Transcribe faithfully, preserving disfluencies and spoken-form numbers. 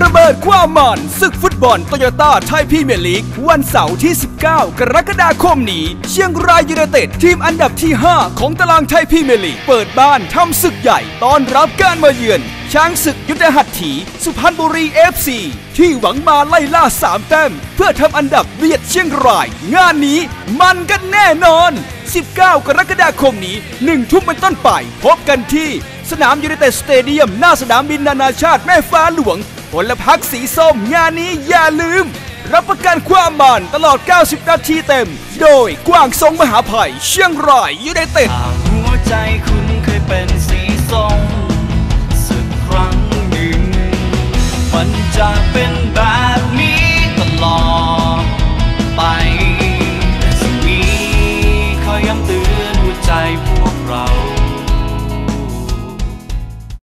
ระเบิดความมันศึกฟุตบอลโตโยต้าไทยพรีเมียร์ลีกวันเสาร์ที่ สิบเก้า กรกฎาคมนี้เชียงรายยูไนเต็ดทีมอันดับที่ ห้า ของตารางไทยพรีเมียร์ลีกเปิดบ้านทำศึกใหญ่ต้อนรับการมาเยือนช้างศึกยุทธหัตถีสุพรรณบุรี เอฟ ซี ที่หวังมาไล่ล่าสามแต้มเพื่อทำอันดับเบียดเชียงรายงานนี้มันกันแน่นอน สิบเก้า กรกฎาคมนี้หนึ่งทุ่มเป็นต้นไปพบกันที่สนามยูไนเต็ดสเตเดียมหน้าสนามบินนานาชาติแม่ฟ้าหลวงพลพรรคสีส้มงานนี้อย่าลืมรับประกันความมันตลอดเก้าสิบนาทีเต็มโดยกว้างทรงมหาภัยเชียงรายยูไนเต็ดหัวใจคุณเคยเป็นสีส้ม